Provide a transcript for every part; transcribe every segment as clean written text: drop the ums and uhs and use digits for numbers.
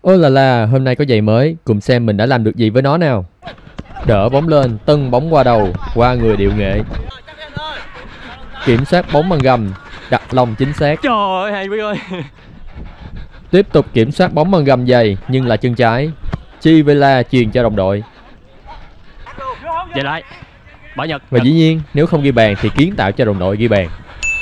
Ôi là hôm nay có giày mới, cùng xem mình đã làm được gì với nó nào. Đỡ bóng lên, tâng bóng qua đầu, qua người điệu nghệ. Kiểm soát bóng bằng gầm, đặt lông chính xác. Trời ơi, hay quý ơi. Tiếp tục kiểm soát bóng bằng gầm dày, nhưng là chân trái. Chivela truyền cho đồng đội. Về lại, bỏ Nhật. Và dĩ nhiên, nếu không ghi bàn thì kiến tạo cho đồng đội ghi bàn.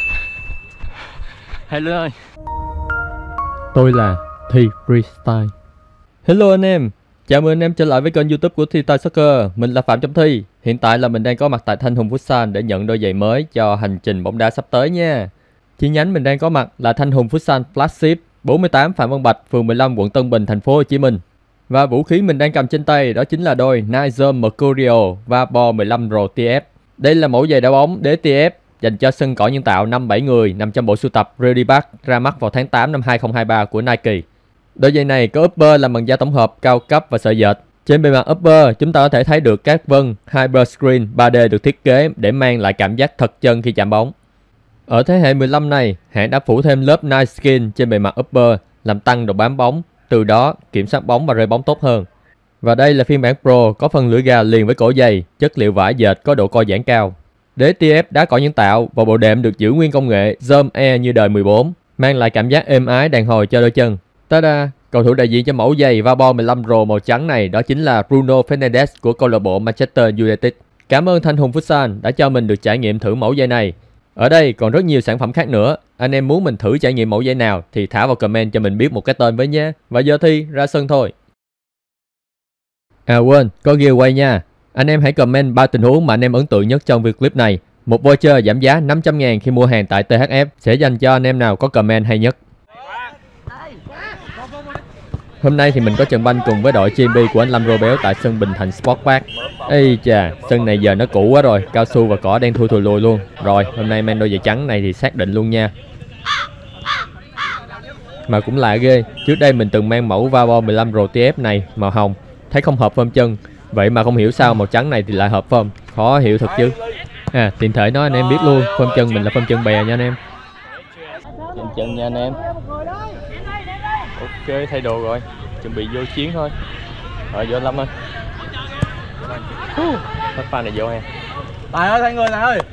Hello ơi. Tôi là Thi Freestyle. Hello anh em, chào mừng anh em trở lại với kênh YouTube của Thi Style Soccer. Mình là Phạm Trọng Thi. Hiện tại là mình đang có mặt tại Thanh Hùng Futsal để nhận đôi giày mới cho hành trình bóng đá sắp tới nha. Chi nhánh mình đang có mặt là Thanh Hùng Futsal Flagship 48 Phạm Văn Bạch, phường 15, quận Tân Bình, thành phố Hồ Chí Minh. Và vũ khí mình đang cầm trên tay đó chính là đôi Nike Mercurial Vapor 15 Pro TF. Đây là mẫu giày đá bóng đế TF dành cho sân cỏ nhân tạo 5-7 người nằm trong bộ sưu tập Ready Back ra mắt vào tháng 8 năm 2023 của Nike. Đôi giày này có upper làm bằng da tổng hợp cao cấp và sợi dệt. Trên bề mặt upper, chúng ta có thể thấy được các vân Hyper Screen 3D được thiết kế để mang lại cảm giác thật chân khi chạm bóng. Ở thế hệ 15 này, hãng đã phủ thêm lớp Nice Skin trên bề mặt upper làm tăng độ bám bóng, từ đó kiểm soát bóng và rơi bóng tốt hơn. Và đây là phiên bản Pro có phần lưỡi gà liền với cổ giày, chất liệu vải dệt có độ co giãn cao. Đế TF đá cỏ nhân tạo và bộ đệm được giữ nguyên công nghệ Zoom Air như đời 14, mang lại cảm giác êm ái đàn hồi cho đôi chân. Tada! Cầu thủ đại diện cho mẫu giày Vapor 15 Pro màu trắng này đó chính là Bruno Fernandes của câu lạc bộ Manchester United. Cảm ơn Thanh Hùng Futsal đã cho mình được trải nghiệm thử mẫu giày này. Ở đây còn rất nhiều sản phẩm khác nữa. Anh em muốn mình thử trải nghiệm mẫu giày nào thì thả vào comment cho mình biết một cái tên với nhé. Và giờ Thi ra sân thôi. À quên, có giveaway nha. Anh em hãy comment 3 tình huống mà anh em ấn tượng nhất trong video clip này. Một voucher giảm giá 500.000 khi mua hàng tại THF sẽ dành cho anh em nào có comment hay nhất. Hôm nay thì mình có trận banh cùng với đội GMB của anh Lâm Rô Béo tại sân Bình Thạnh Sport Park. Ây chà, sân này giờ nó cũ quá rồi, cao su và cỏ đang thui thùi lùi luôn. Rồi, hôm nay mang đôi giày trắng này thì xác định luôn nha. Mà cũng lạ ghê, trước đây mình từng mang mẫu Vapor 15 Pro TF này màu hồng, thấy không hợp phơm chân. Vậy mà không hiểu sao màu trắng này thì lại hợp phơm, khó hiểu thật chứ. À, tiện thể nói anh em biết luôn, phơm chân mình là phơm chân bè nha anh em. Chân nha anh em. Ok, thay đồ rồi, chuẩn bị vô chiến thôi. Rồi vô anh Lâm ơi. Bắt pha này vô ha. Tài ơi, thay người này ơi.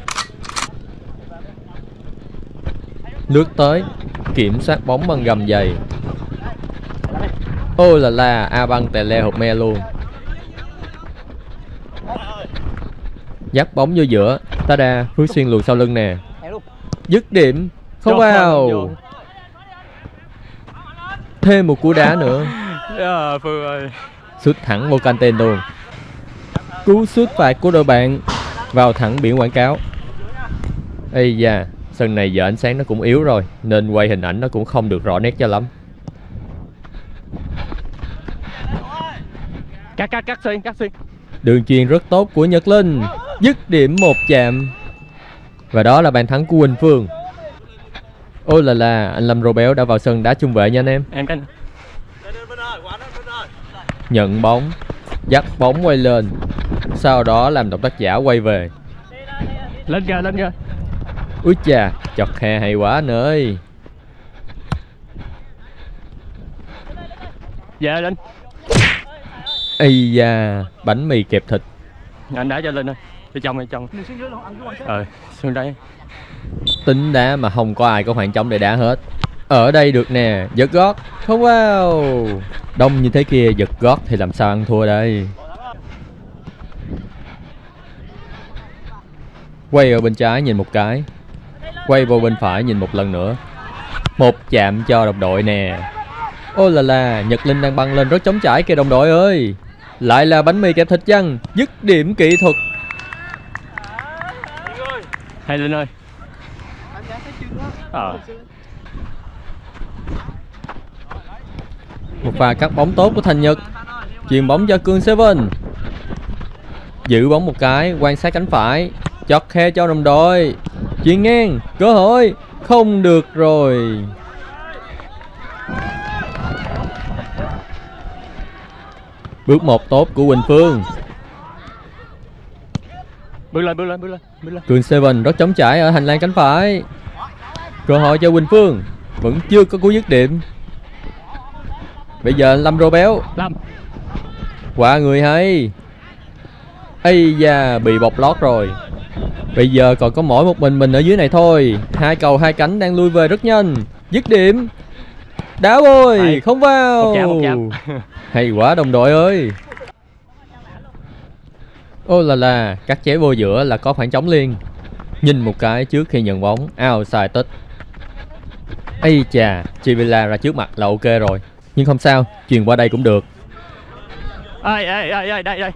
Lướt tới, kiểm soát bóng bằng gầm giày. Ô là A băng tè le hộp me luôn. Dắt bóng vô giữa. Tada, Phước Xuyên luồn sau lưng nè. Dứt điểm, không vào. Thêm một cú đá nữa. Phương ơi. Sút thẳng vô canteen luôn. Cú sút phạt của đội bạn vào thẳng biển quảng cáo. Ây da, sân này giờ ánh sáng nó cũng yếu rồi nên quay hình ảnh nó cũng không được rõ nét cho lắm. Cắt xuyên. Đường chuyền rất tốt của Nhật Linh. Dứt điểm một chạm. Và đó là bàn thắng của Quỳnh Phương. Ôi là anh Lâm Rô Béo đã vào sân đá trung vệ nha anh em. Nhận bóng, dắt bóng quay lên, sau đó làm động tác giả quay về. Lên kìa. Úi chà, chọt hè hay quá anh ơi. Dạ lên. Ây da, bánh mì kẹp thịt. Anh đá cho lên ơi. Đi trong. Xuống đây. Tính đá mà không có ai có khoảng trống để đá hết. Ở đây được nè, giật gót, không vào. Đông như thế kia giật gót thì làm sao ăn thua đây. Quay ở bên trái nhìn một cái, quay vào bên phải nhìn một lần nữa. Một chạm cho đồng đội nè. Ô là Nhật Linh đang băng lên rất trống trải kìa đồng đội ơi. Lại là bánh mì kẹp thịt chăng. Dứt điểm kỹ thuật. Hay Linh ơi. Một pha cắt bóng tốt của Thành Nhật. Chuyền bóng cho Cương Seven. Giữ bóng một cái, quan sát cánh phải, chọt khe cho đồng đội. Chuyền ngang, cơ hội. Không được rồi. Bước một tốt của Quỳnh Phương. Bước lên. Cường Seven rất trống trải ở hành lang cánh phải. Cơ hội cho Quỳnh Phương. Vẫn chưa có cú dứt điểm. Bây giờ Lâm Rô béo. Lâm. Quả người hay. Ây da, bị bọc lót rồi. Bây giờ còn có mỗi một mình ở dưới này thôi. Hai cầu hai cánh đang lui về rất nhanh. Dứt điểm. Đá bôi. Hay. Không vào. Một chạm. Hay quá đồng đội ơi. Ô là cắt chéo vô giữa là có khoảng trống liền. Nhìn một cái trước khi nhận bóng. Outside touch. Ây chà, Chivila ra trước mặt là ok rồi. Nhưng không sao, chuyền qua đây cũng được. Ê, đây.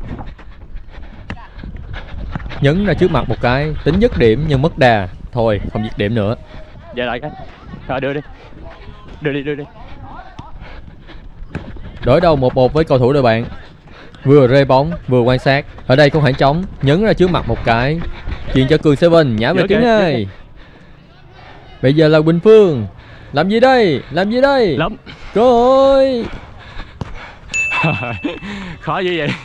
Nhấn ra trước mặt một cái, tính dứt điểm nhưng mất đà. Thôi, không dứt điểm nữa. Về lại cái. Rồi đưa đi. Đối đầu 1-1 với cầu thủ đội bạn. Vừa rê bóng, vừa quan sát. Ở đây có khoảng trống, nhấn ra trước mặt một cái. Chuyền cho Cường Seven, nhả về tuyến 2. Bây giờ là Quỳnh Phương. Làm gì đây? Lắm. Cơ hội. Khó như vậy.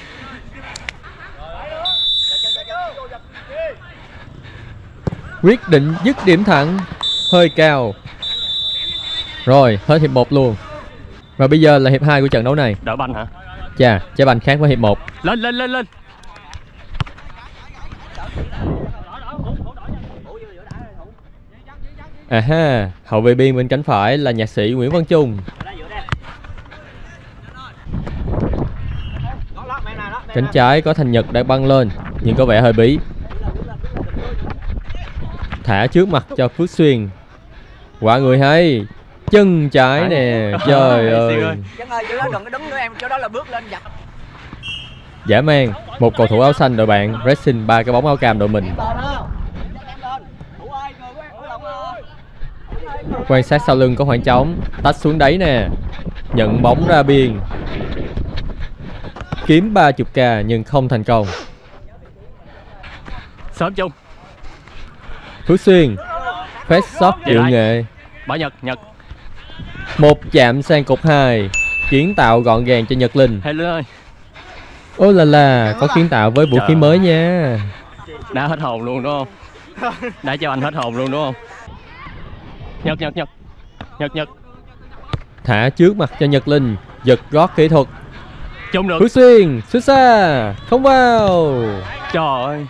Quyết định dứt điểm thẳng. Hơi cao. Rồi, hết hiệp 1 luôn. Và bây giờ là hiệp 2 của trận đấu này. Đỡ banh hả? Chà, trái banh khác với hiệp 1. Lên. À ha, hậu vệ biên bên cánh phải là nhạc sĩ Nguyễn Văn Trung. Cánh trái có Thành Nhật đang băng lên, nhưng có vẻ hơi bí. Thả trước mặt cho Phước Xuyên. Quả người hay. Chân trái nè, trời ơi. Chân ơi, chỗ đó đừng có đứng nữa em, chỗ đó là bước lên giật. Dã man, một cầu thủ áo xanh đội bạn pressing 3 cái bóng áo cam đội mình. Quan sát sau lưng có khoảng trống, tách xuống đáy nè. Nhận bóng ra biên. Kiếm 30k nhưng không thành công. Sớm chung. Phước Xuyên. Phát shot điệu nghệ. Bỏ Nhật. Một chạm sang cột 2. Kiến tạo gọn gàng cho Nhật Linh. Hay Linh ơi. Ô là có kiến tạo với vũ khí mới nha. Đã hết hồn luôn đúng không? Đã cho anh hết hồn luôn đúng không? Nhật. Thả trước mặt cho Nhật Linh. Giật gót kỹ thuật. Chung được. Phước Xuyên, xuất xa. Không vào. Trời ơi.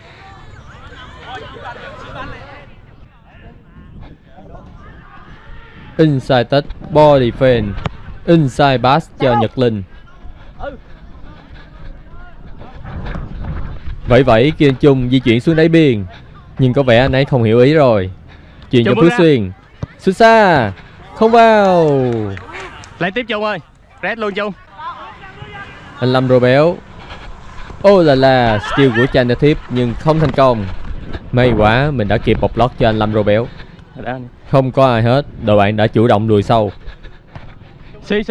Inside touch, body defense. Inside pass cho Nhật Linh. Vậy Kiên Trung di chuyển xuống đáy biên. Nhưng có vẻ anh ấy không hiểu ý rồi. Chuyền cho Phước Xuyên. Xuất xa. Không vào. Lại tiếp Trung ơi. Red luôn Trung. Anh Lâm Rô béo. Ô là skill của Chan Thiếp nhưng không thành công. May quá mình đã kịp bọc lót cho anh Lâm Rô béo. Không có ai hết. Đội bạn đã chủ động lùi sâu. Xi.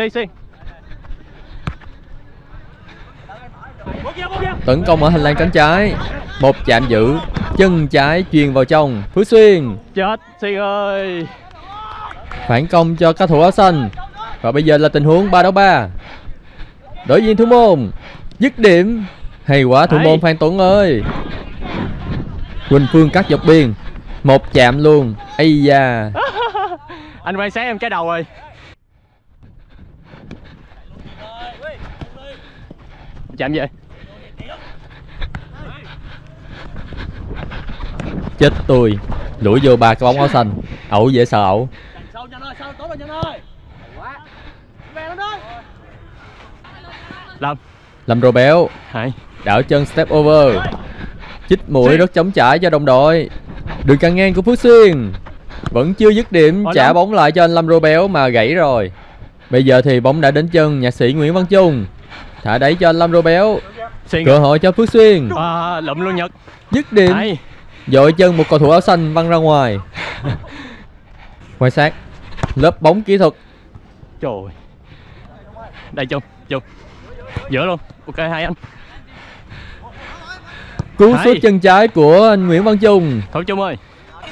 Tấn công ở hành lang cánh trái. Một chạm giữ. Chân trái chuyền vào trong. Phước Xuyên. Chết Xi ơi. Phản công cho các thủ áo xanh. Và bây giờ là tình huống 3 đấu 3. Đối diện thủ môn. Dứt điểm. Hay quá thủ môn Phan Tuấn ơi. Quỳnh Phương cắt dọc biên. Một chạm luôn. Ây da. Anh quan sát em cái đầu rồi. Chạm vậy. Chết tôi. Lũi vô 3 cái bóng áo xanh. Ẩu dễ sợ ẩu. Lâm Rô béo. Đảo chân step over. Chích mũi rất chống trải cho đồng đội. Đường căng ngang của Phước Xuyên. Vẫn chưa dứt điểm. Trả bóng lại cho anh Lâm Rô béo mà gãy rồi. Bây giờ thì bóng đã đến chân nhạc sĩ Nguyễn Văn Trung. Thả đẩy cho anh Lâm Rô béo. Cơ hội cho Phước Xuyên. Lụm luôn Nhật. Dứt điểm. Dội chân một cầu thủ áo xanh văng ra ngoài. Quan sát. Lớp bóng kỹ thuật. Trời. Đây Trung. Giữa luôn. Ok hai anh. Cú sút chân trái của anh Nguyễn Văn Trung. Thôi Trung ơi.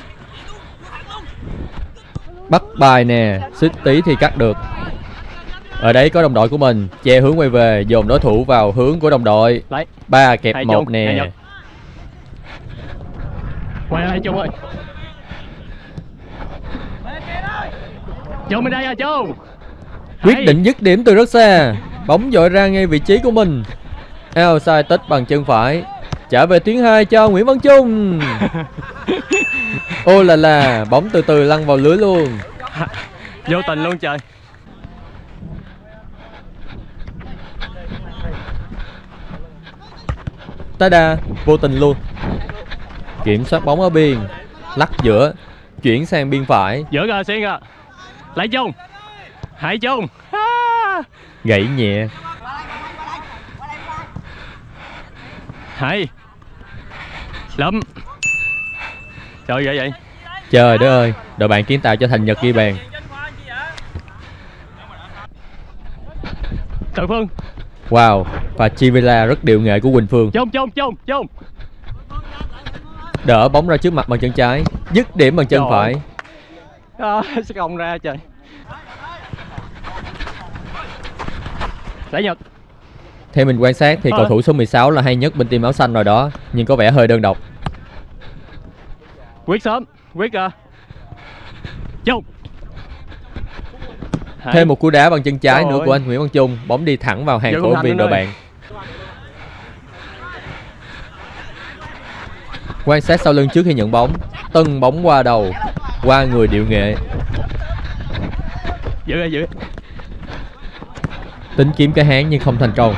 Bắt bài nè. Xích tí thì cắt được. Ở đấy có đồng đội của mình. Che hướng quay về. Dồn đối thủ vào hướng của đồng đội. 3 kẹp 1 nè. Quay lại Trung ơi. Trung bên đây à Trung. Quyết định dứt điểm từ rất xa. Bóng dội ra ngay vị trí của mình. Outside touch bằng chân phải. Trả về tuyến 2 cho Nguyễn Văn Trung. Ô là bóng từ từ lăn vào lưới luôn. Vô tình luôn trời. Tada, vô tình luôn. Kiểm soát bóng ở biên. Lắc giữa. Chuyển sang biên phải. Giữa ra xuyên ra. Lấy Trung. Hãy Trung. Gãy nhẹ. Hay. Lắm. Trời vậy vậy. Trời đất ơi, đội bạn kiến tạo cho Thành Nhật ghi bàn. Thượng Phương. Wow, và Chivela rất điệu nghệ của Quỳnh Phương. Trung. Đỡ bóng ra trước mặt bằng chân trái. Dứt điểm bằng chân phải. Sẽ không ra trời. Lấy Nhật. Theo mình quan sát thì cầu thủ số 16 là hay nhất bên team áo xanh rồi đó. Nhưng có vẻ hơi đơn độc. Quyết sớm. Quyết ra. Trung. Thêm một cú đá bằng chân trái nữa ơi. của anh Nguyễn Văn Trung. Bóng đi thẳng vào hàng cổ viên đội bạn. Quan sát sau lưng trước khi nhận bóng. Tâng bóng qua đầu. Qua người điệu nghệ. Giữ. Tính kiếm cái háng nhưng không thành công.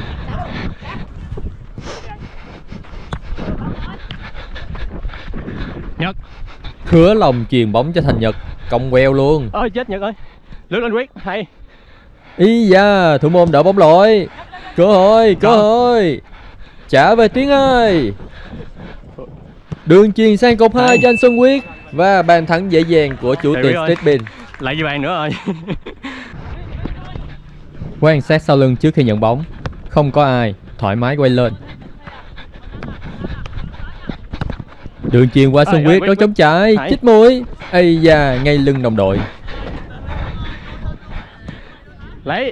Nhật. Khứa lòng chuyền bóng cho Thành Nhật. Cong queo luôn. Ôi chết Nhật ơi. Lướt lên Quyết. Hay. Ý da, thủ môn đỡ bóng lỗi. Cơ hội. Trả về tuyến 2. Đường chuyền sang cột 2 cho anh Xuân Quyết. Và bàn thắng dễ dàng của chủ tiền Stepin. Lại với bàn nữa rồi. Quan sát sau lưng trước khi nhận bóng. Không có ai, thoải mái quay lên. Đường chuyền qua Xuân Quyết, đối chống chạy, chích mũi. Ây da, ngay lưng đồng đội. Lấy.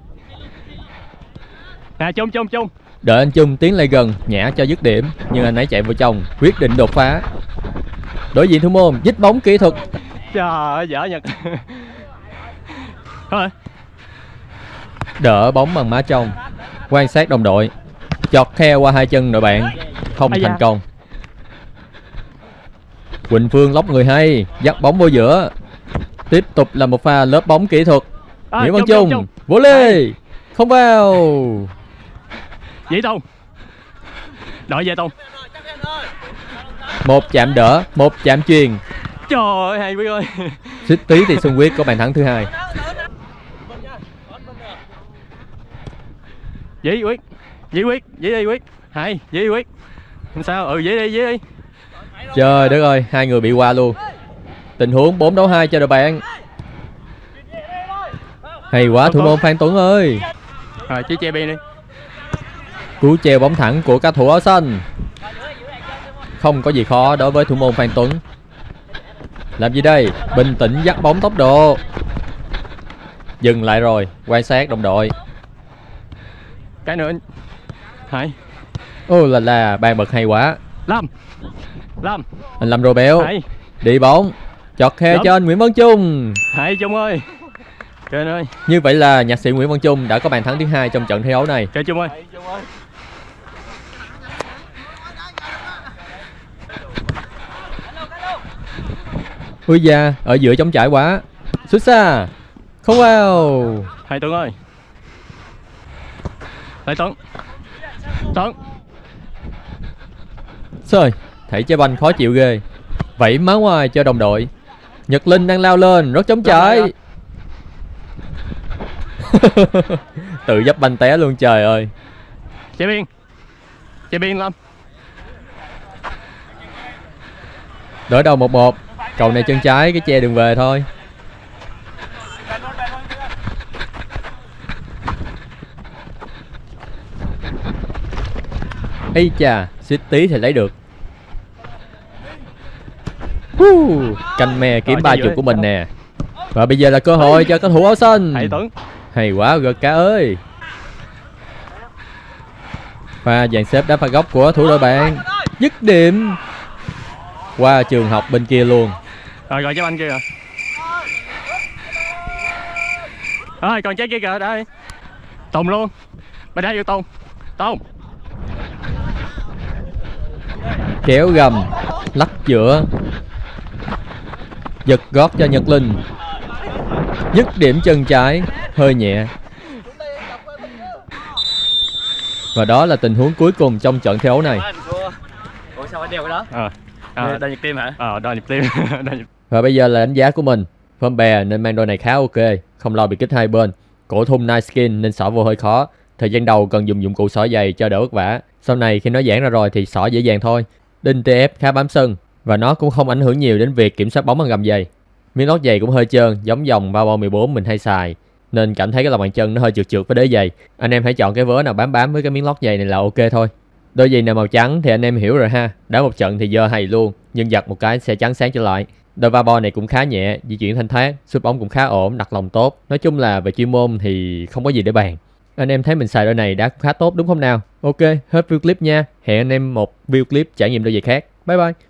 Trung. Đợi anh Trung tiến lại gần, nhả cho dứt điểm. Nhưng anh ấy chạy vào trong, quyết định đột phá. Đối diện thủ môn, dít bóng kỹ thuật. Trời ơi, dở Nhật. Thôi. Đỡ bóng bằng má trong. Quan sát đồng đội. Chọt khe qua hai chân đội bạn. Không thành công. Quỳnh Phương lóc người hay. Dắt bóng vô giữa. Tiếp tục là một pha lớp bóng kỹ thuật. Nguyễn Văn Trung. Vô lê. Không vào. Dĩ Tùng. Đội về Tùng. Một chạm đỡ, một chạm chuyền. Trời ơi, hay Quyết ơi. Xích tí thì Xuân Quyết có bàn thắng thứ 2. Dĩ Quyết. Hay, Dĩ Quyết. Sao? Dĩ đi. Trời đất ơi, hai người bị qua luôn. Tình huống 4 đấu 2 cho đội bạn. Hay quá thủ môn Phan Tuấn ơi. Rồi, chứ che biên đi. Cú treo bóng thẳng của các thủ áo xanh. Không có gì khó đối với thủ môn Phan Tuấn. Làm gì đây? Bình tĩnh dắt bóng tốc độ. Dừng lại rồi, quan sát đồng đội. Cái nữa. Hay. Ô là bàn bật hay quá. Lâm. Anh Lâm Rô Béo. Hay. Đi bóng. Chọt khe cho anh Nguyễn Văn Trung. Hay Trung ơi. Trời ơi. Như vậy là nhạc sĩ Nguyễn Văn Trung đã có bàn thắng thứ 2 trong trận thi đấu này. Trời Trung ơi. Ui da, ở giữa chống trải quá. Xuất xa. Không vào. Hay Tuấn ơi. Lại Tuấn. Trời, thảy trái banh khó chịu ghê. Vẫy má ngoài cho đồng đội. Nhật Linh đang lao lên, rất chống trải. Tự dấp banh té luôn trời ơi. Chạy biên Lâm. Đỡ đầu 1-1. Cầu này chân trái, cái che đường về thôi. Ây chà, xích tí thì lấy được. Canh me kiếm 30 của mình nè. Và bây giờ là cơ hội cho các thủ áo xanh. Hay Tuấn. Hay quá GK ơi. Và dàn xếp đá phạt góc của thủ đội bạn. Dứt điểm. Qua trường học bên kia luôn. Rồi trái banh kia rồi. Rồi còn trái kia kìa, đây. Tùng luôn. Bên đây vô Tùng. Tùng. Kéo gầm, lắc giữa, giật gót cho Nhật Linh, dứt điểm chân trái, hơi nhẹ. Và đó là tình huống cuối cùng trong trận thi đấu này. Ủa sao phải đeo cái đó? Đo nhịp tim hả? Đo nhịp tim. Và bây giờ là đánh giá của mình. Phơm bè nên mang đôi này khá ok, không lo bị kích hai bên. Cổ thun nice skin nên xỏ vô hơi khó. Thời gian đầu cần dùng dụng cụ xỏ giày cho đỡ vất vả. Sau này khi nó giãn ra rồi thì xỏ dễ dàng thôi. Đinh TF khá bám sân và nó cũng không ảnh hưởng nhiều đến việc kiểm soát bóng bằng gầm giày. Miếng lót giày cũng hơi trơn, giống dòng Vapor 14 mình hay xài, nên cảm thấy cái lòng bàn chân nó hơi trượt trượt với đế giày. Anh em hãy chọn cái vớ nào bám với cái miếng lót giày này là ok thôi. Đôi giày nào màu trắng thì anh em hiểu rồi ha, đá một trận thì dơ hầy luôn, nhưng giặt một cái sẽ trắng sáng trở lại. Đôi Vapor này cũng khá nhẹ, di chuyển thanh thoát, sút bóng cũng khá ổn, đặt lòng tốt. Nói chung là về chuyên môn thì không có gì để bàn. Anh em thấy mình xài đôi này đá cũng khá tốt đúng không nào? Ok, hết view clip nha. Hẹn anh em một view clip trải nghiệm đôi giày khác. Bye bye.